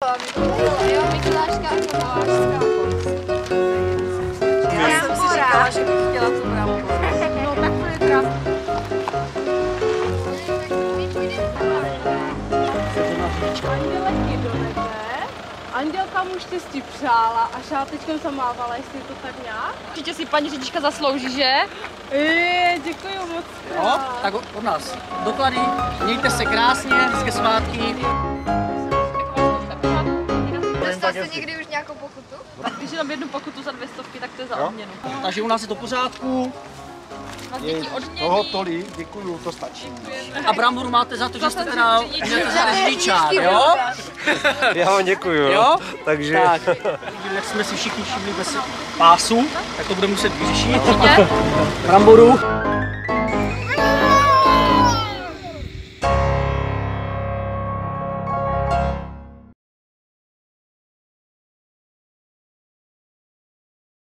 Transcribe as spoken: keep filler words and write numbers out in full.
Jo, Mikulášská a Mikulášská polská. Já jsem si říkala, že bych chtěla tu bramboru. No tak to je krásné. Andělek do nebe. Andělka mu štěstí přála a šátečkem zamávala, jestli je to tak nějak. Určitě si paní řidička zaslouží, že? Je, děkuji moc. Jo, tak od nás doklady, mějte se krásně, hezké svátky. Dostal jste někdy už nějakou pokutu? Když jenom jednu pokutu za dvě stovky, tak to je za odměnu. Takže u nás je to v pořádku. Vás děti odmění. Toho tolik, děkuju, to stačí. A bramboru máte za to, že jste teda měli za řidičák, jo? Já vám děkuju. Jo? Takže... Tak, jak jsme si všichni všimli bez pásu, tak to budeme muset vyřešit. Bramboru.